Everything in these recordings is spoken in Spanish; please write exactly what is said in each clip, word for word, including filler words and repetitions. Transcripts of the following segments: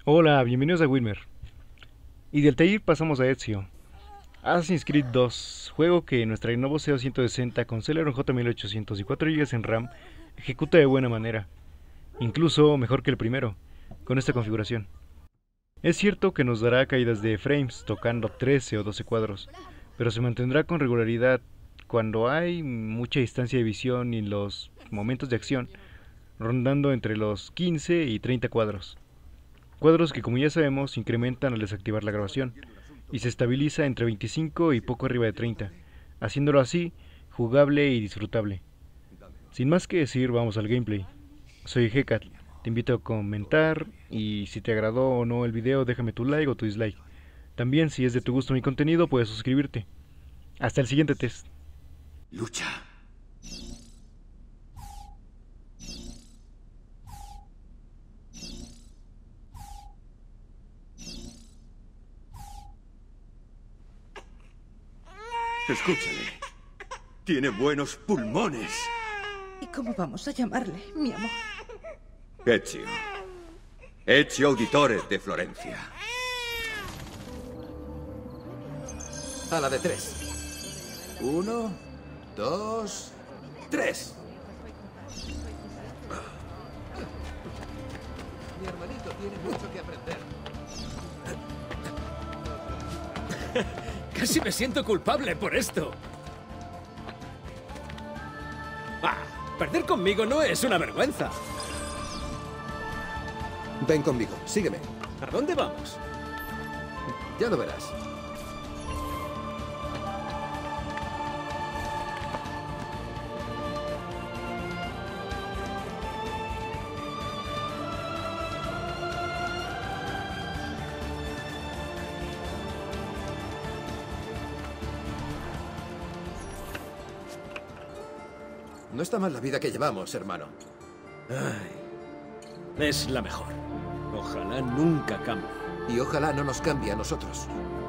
Hola, bienvenidos a Wilmer. Y del Altair pasamos a Ezio. Assassin's Creed dos, juego que nuestra Lenovo C ciento sesenta con Celeron J mil ochocientos y cuatro gigas en RAM ejecuta de buena manera, incluso mejor que el primero, con esta configuración. Es cierto que nos dará caídas de frames tocando trece o doce cuadros, pero se mantendrá con regularidad cuando hay mucha distancia de visión y los momentos de acción, rondando entre los quince y treinta cuadros. Cuadros que, como ya sabemos, incrementan al desactivar la grabación y se estabiliza entre veinticinco y poco arriba de treinta, haciéndolo así jugable y disfrutable. Sin más que decir, vamos al gameplay. Soy Hecat, te invito a comentar y si te agradó o no el video déjame tu like o tu dislike. También si es de tu gusto mi contenido puedes suscribirte. Hasta el siguiente test. Lucha. Escúchale. Tiene buenos pulmones. ¿Y cómo vamos a llamarle, mi amor? Ezio. Ezio Auditore de Florencia. A la de tres. Uno, dos, tres. Mi hermanito tiene mucho que aprender. Casi me siento culpable por esto. Ah, perder conmigo no es una vergüenza. Ven conmigo, sígueme. ¿A dónde vamos? Ya lo verás. No está mal la vida que llevamos, hermano. Ay, es la mejor. Ojalá nunca cambie. Y ojalá no nos cambie a nosotros.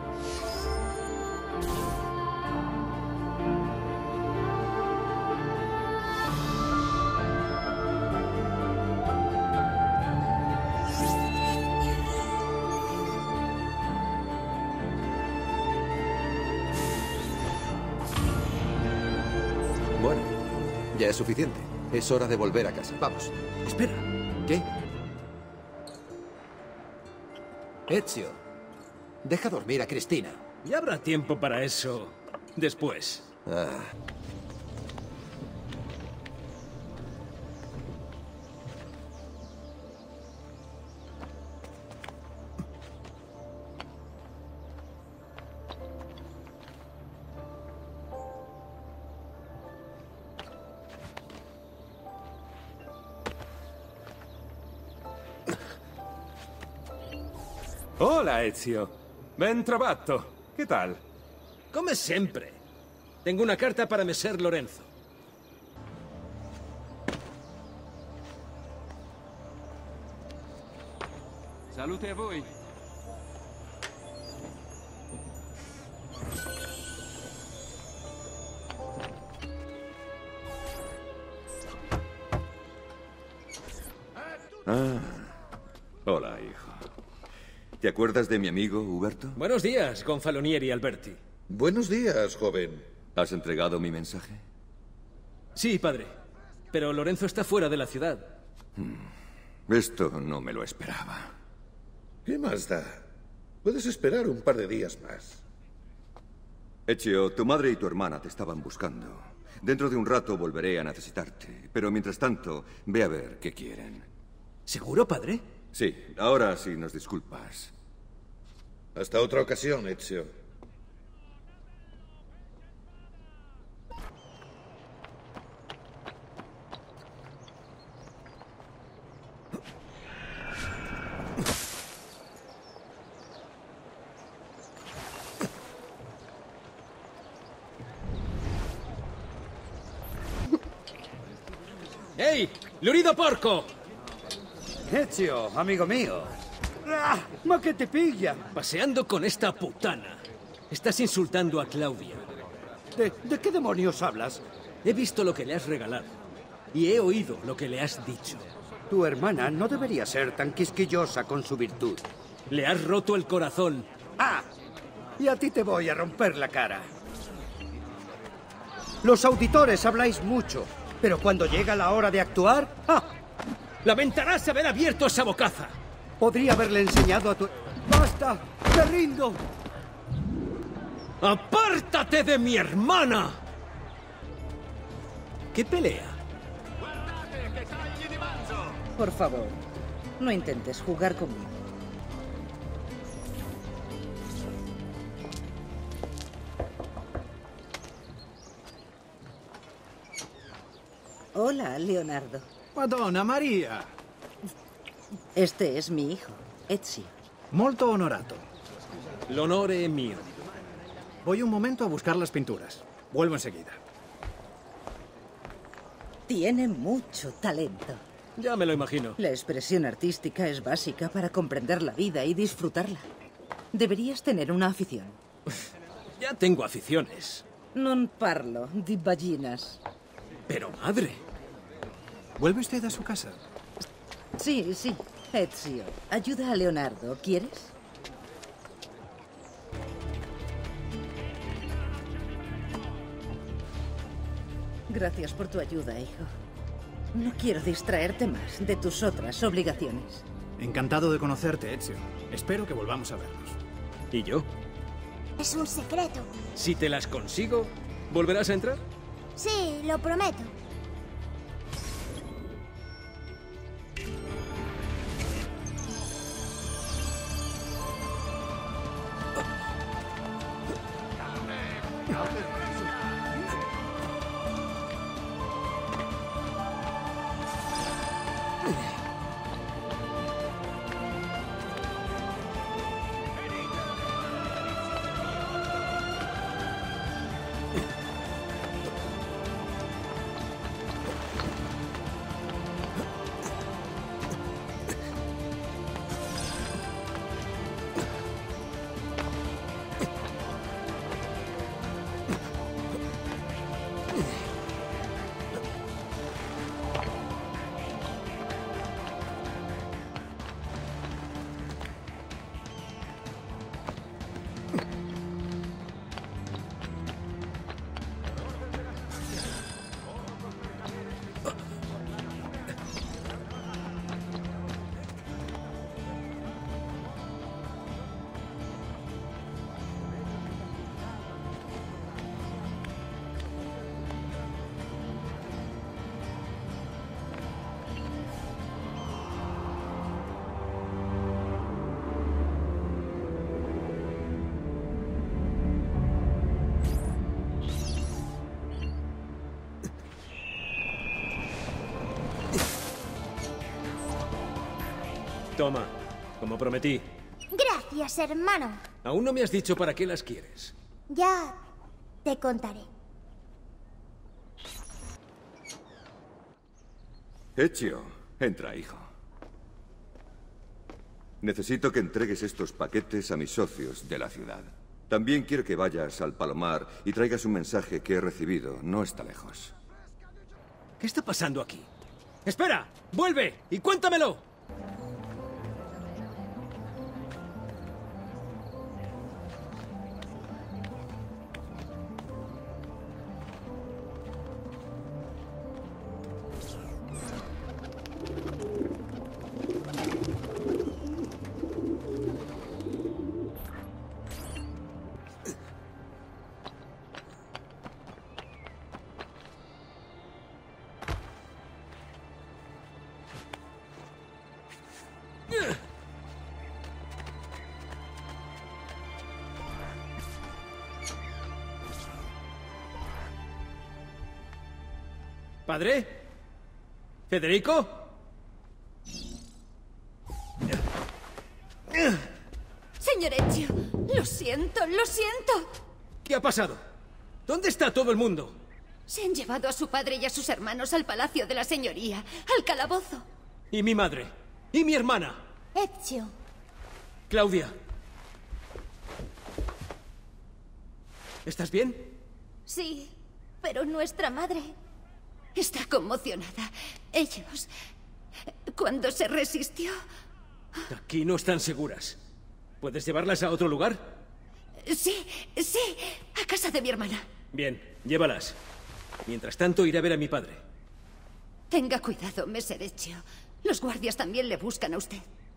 Bueno, ya es suficiente. Es hora de volver a casa. Vamos. Espera. ¿Qué? Ezio, deja dormir a Cristina. Ya habrá tiempo para eso después. Ah. Hola, Ezio. Ben trovato. Che tal? Come sempre. Tengo una carta para Messer Lorenzo. Salute a voi. Ah. Hola, hijo. ¿Te acuerdas de mi amigo, Huberto? Buenos días, Gonfalonieri Alberti. Buenos días, joven. ¿Has entregado mi mensaje? Sí, padre. Pero Lorenzo está fuera de la ciudad. Esto no me lo esperaba. ¿Qué más da? Puedes esperar un par de días más. Ezio, tu madre y tu hermana te estaban buscando. Dentro de un rato volveré a necesitarte. Pero mientras tanto, ve a ver qué quieren. ¿Seguro, padre? Sí, ahora sí nos disculpas. Hasta otra ocasión, Ezio. ¡Ey! ¡Lurido porco! Ezio, amigo mío. ¡Ah! ¡Ma que te pilla! Paseando con esta putana. Estás insultando a Claudia. ¿De, ¿De qué demonios hablas? He visto lo que le has regalado. Y he oído lo que le has dicho. Tu hermana no debería ser tan quisquillosa con su virtud. Le has roto el corazón. ¡Ah! Y a ti te voy a romper la cara. Los auditores habláis mucho, pero cuando llega la hora de actuar... ¡Ah! Lamentarás haber abierto esa bocaza. Podría haberle enseñado a tu... ¡Basta! ¡Me rindo! ¡Apártate de mi hermana! ¿Qué pelea? Por favor, no intentes jugar conmigo. Hola, Leonardo. Madonna Maria! Este es mi hijo, Ezio. Molto onorato. L'onore è mio. Voy un momento a buscar las pinturas. Vuelvo enseguida. Tiene mucho talento. Ya me lo imagino. La expresión artística es básica para comprender la vida y disfrutarla. Deberías tener una afición. Ya tengo aficiones. Non parlo di ballinas. Pero, madre... ¿Vuelve usted a su casa? Sí, sí. Ezio, ayuda a Leonardo. ¿Quieres? Gracias por tu ayuda, hijo. No quiero distraerte más de tus otras obligaciones. Encantado de conocerte, Ezio. Espero que volvamos a vernos. ¿Y yo? Es un secreto. Si te las consigo, ¿volverás a entrar? Sí, lo prometo. Toma, como prometí. Gracias, hermano. Aún no me has dicho para qué las quieres. Ya te contaré. Ezio, entra, hijo. Necesito que entregues estos paquetes a mis socios de la ciudad. También quiero que vayas al Palomar y traigas un mensaje que he recibido. No está lejos. ¿Qué está pasando aquí? ¡Espera! ¡Vuelve! ¡Y cuéntamelo! ¿Padre? ¿Federico? Señor Ezio, lo siento, lo siento. ¿Qué ha pasado? ¿Dónde está todo el mundo? Se han llevado a su padre y a sus hermanos al palacio de la señoría, al calabozo. ¿Y mi madre? ¿Y mi hermana? Ezio. Claudia. ¿Estás bien? Sí, pero nuestra madre está conmocionada. Ellos... cuando se resistió. Aquí no están seguras. ¿Puedes llevarlas a otro lugar? Sí, sí, a casa de mi hermana. Bien, llévalas. Mientras tanto, iré a ver a mi padre. Tenga cuidado, Messer Ezio. Los guardias también le buscan a usted.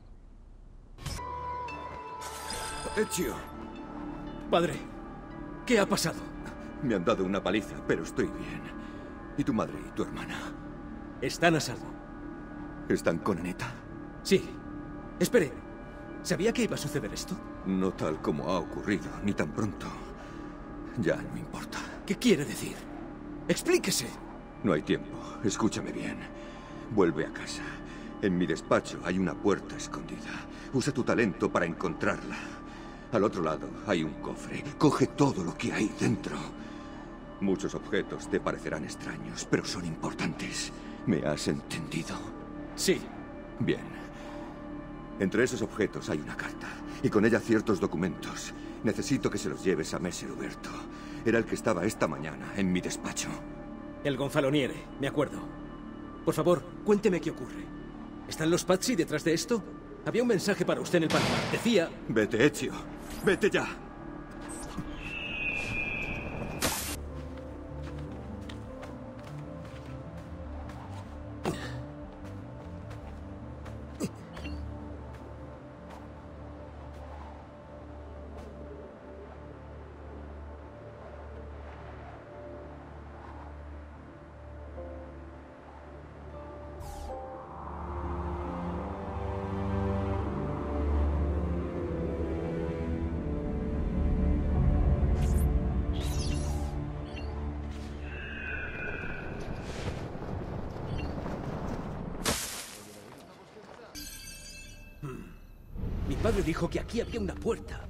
Ezio. Padre, ¿qué ha pasado? Me han dado una paliza, pero estoy bien. ¿Y tu madre y tu hermana? Están a salvo. ¿Están con Anita? Sí. Espere, ¿sabía que iba a suceder esto? No tal como ha ocurrido, ni tan pronto. Ya no importa. ¿Qué quiere decir? Explíquese. No hay tiempo. Escúchame bien. Vuelve a casa. En mi despacho hay una puerta escondida. Usa tu talento para encontrarla. Al otro lado hay un cofre. Coge todo lo que hay dentro. Muchos objetos te parecerán extraños, pero son importantes. ¿Me has entendido? Sí. Bien. Entre esos objetos hay una carta, y con ella ciertos documentos. Necesito que se los lleves a Messer Huberto. Era el que estaba esta mañana en mi despacho. El Gonfaloniere, me acuerdo. Por favor, cuénteme qué ocurre. ¿Están los Pazzi detrás de esto? Había un mensaje para usted en el Panamá. Decía... Vete, Ezio. Vete ya. Mi padre dijo que aquí había una puerta.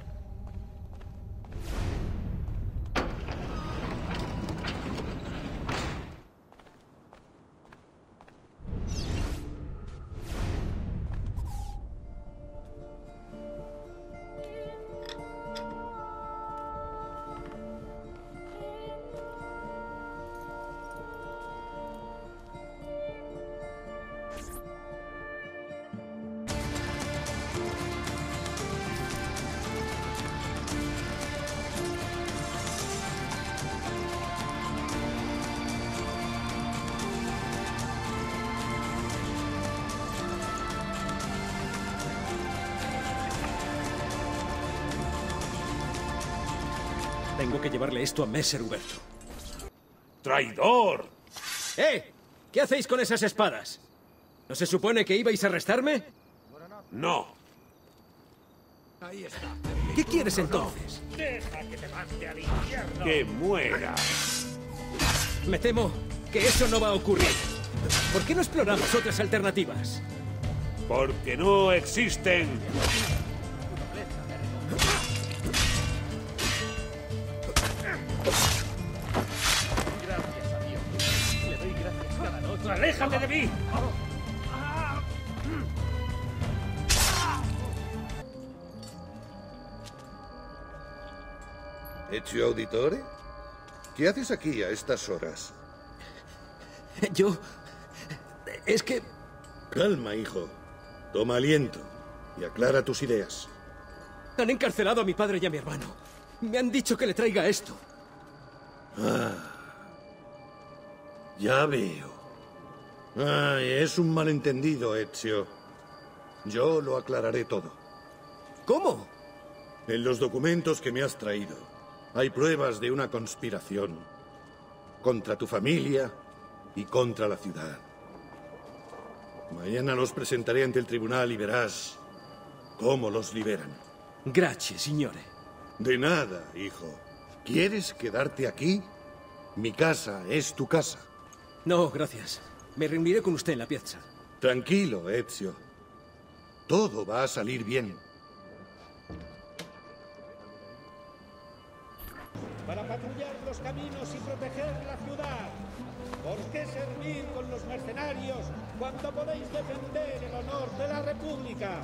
Tengo que llevarle esto a Messer Huberto. ¡Traidor! ¡Eh! ¿Qué hacéis con esas espadas? ¿No se supone que ibais a arrestarme? No. Ahí está. ¿Qué quieres entonces? Deja que te mande al infierno. Que muera. Me temo que eso no va a ocurrir. ¿Por qué no exploramos otras alternativas? Porque no existen. Gracias a Dios. Le doy gracias cada noche. ¡Aléjate de mí! Ezio Auditore? ¿Qué haces aquí a estas horas? Yo... Es que... Calma, hijo. Toma aliento y aclara tus ideas. Han encarcelado a mi padre y a mi hermano. Me han dicho que le traiga esto. Ah, ya veo. Ay, es un malentendido, Ezio. Yo lo aclararé todo. ¿Cómo? En los documentos que me has traído hay pruebas de una conspiración contra tu familia y contra la ciudad. Mañana los presentaré ante el tribunal y verás cómo los liberan. Gracias, signore. De nada, hijo. ¿Quieres quedarte aquí? Mi casa es tu casa. No, gracias. Me reuniré con usted en la piazza. Tranquilo, Ezio. Todo va a salir bien. Para patrullar los caminos y proteger la ciudad. ¿Por qué servir con los mercenarios cuando podéis defender el honor de la República?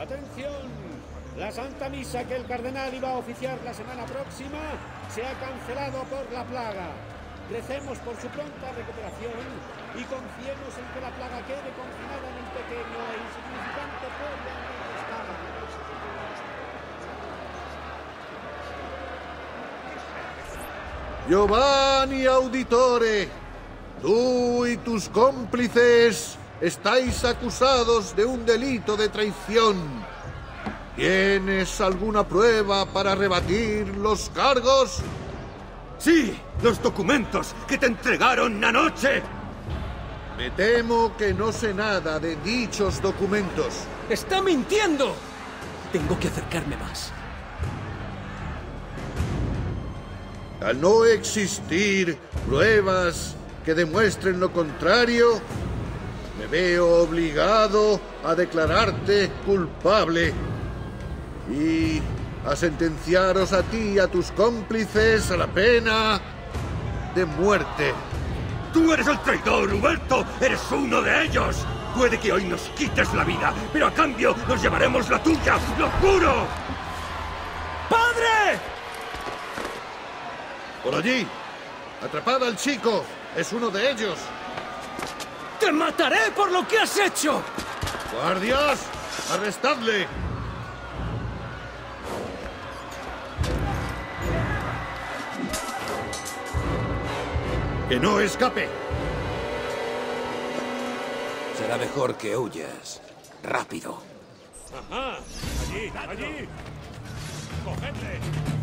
Atención, la Santa Misa que el cardenal iba a oficiar la semana próxima se ha cancelado por la plaga. Recemos por su pronta recuperación y confiemos en que la plaga quede confinada en el pequeño e insignificante pueblo en el que está. Giovanni Auditore, tú y tus cómplices estáis acusados de un delito de traición. ¿Tienes alguna prueba para rebatir los cargos? ¡Sí! ¡Los documentos que te entregaron anoche! Me temo que no sé nada de dichos documentos. ¡Está mintiendo! Tengo que acercarme más. Al no existir pruebas que demuestren lo contrario, me veo obligado a declararte culpable y a sentenciaros a ti y a tus cómplices a la pena de muerte. ¡Tú eres el traidor, Huberto! ¡Eres uno de ellos! Puede que hoy nos quites la vida, pero a cambio nos llevaremos la tuya, ¡lo juro! ¡Padre! Por allí, atrapad al chico, es uno de ellos. ¡Te mataré por lo que has hecho! ¡Guardias, arrestadle! ¡Que no escape! Será mejor que huyas. Rápido. ¡Ajá! ¡Allí! ¡Allí! ¡Cogedle!